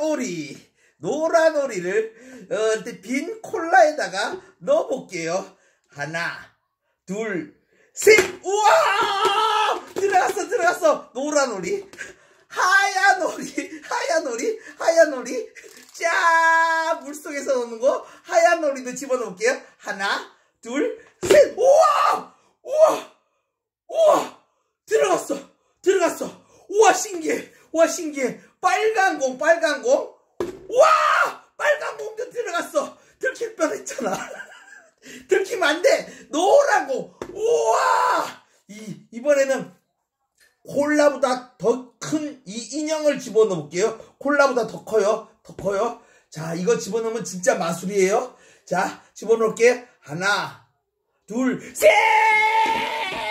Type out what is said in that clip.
노라놀이를 빈 콜라에다가 넣어볼게요. 하나, 둘, 셋. 우와! 들어갔어. 노라놀이. 하얀놀이. 자, 물속에서 노는 거 하얀놀이도 집어넣을게요. 하나, 둘, 셋. 우와! 들어갔어. 우와, 신기해. 빨간 공. 우와! 빨간 공도 들어갔어. 들킬 뻔했잖아. 들키면 안 돼. 노란 공. 우와! 이번에는 콜라보다 더 큰 이 인형을 집어넣을게요. 콜라보다 더 커요. 자, 이거 집어넣으면 진짜 마술이에요. 자, 집어넣을게. 하나, 둘, 셋!